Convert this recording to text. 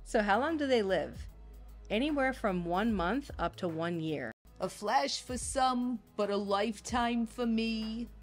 So how long do they live? Anywhere from 1 month up to 1 year. A flash for some, but a lifetime for me.